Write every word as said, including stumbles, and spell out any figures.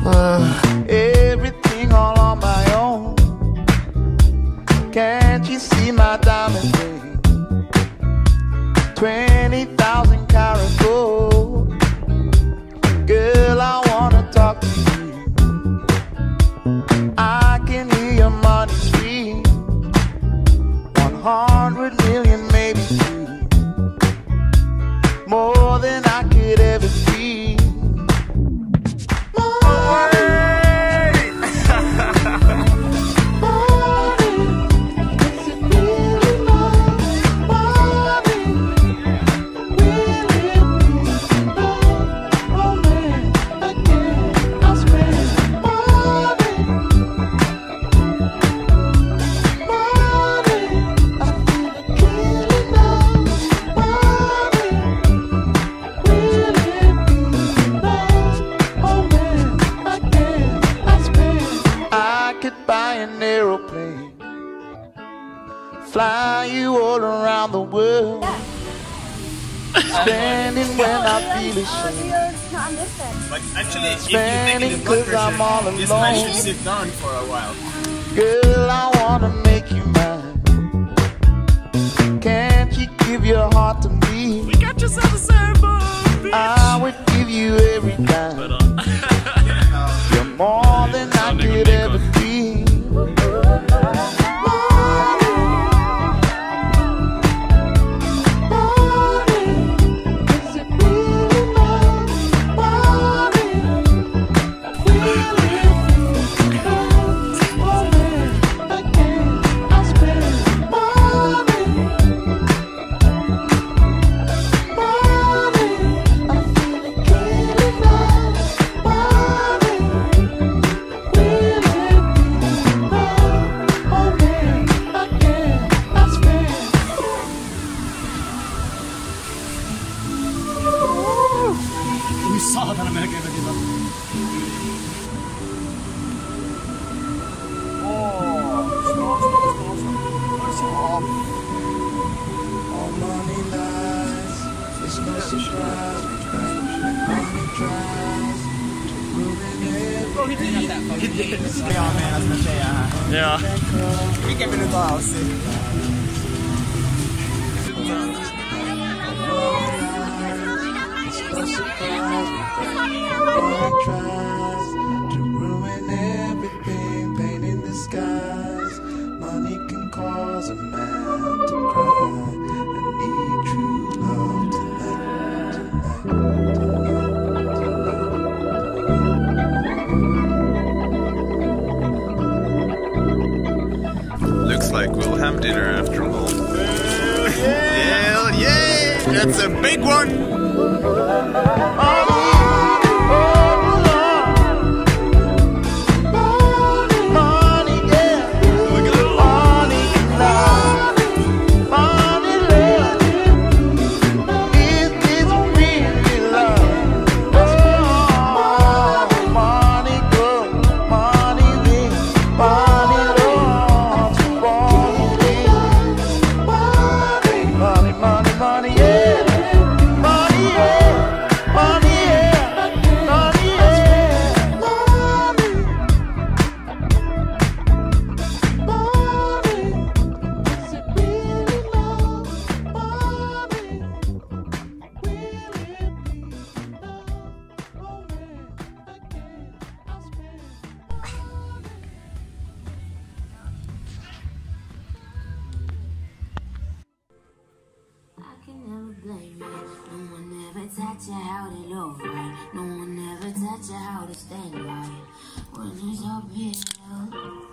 Uh, everything all on my own. Can't you see my diamond ring? Twenty thousand carat gold. Girl, I wanna talk to you. I can hear your money scream. One hundred million, maybe two. More than I could ever be. Buy an aeroplane, fly you all around the world, spending when I feel ashamed, like actually, if spending cause I'm all alone. this man should sit down for a while. Girl, I wanna make you mine. Can't you give your heart to me? We got yourself a ceremony. I would give you every dime. You're more than I could ever be. Saatana melkein veti läpi. Oh, stop, stop, stop, stop. All money lies, it's no surprise. Money tries to ruin everything. Joo, meinas mä se jää. Joo. Mikä me nyt on se? Money tries to ruin everything, pain in the skies. Money can cause a man to cry and need true love tonight, tonight. Looks like we'll have dinner after all. Hell yeah! That's a big one! Touch you how to look right. No one ever touch you how to stand right. When it's uphill.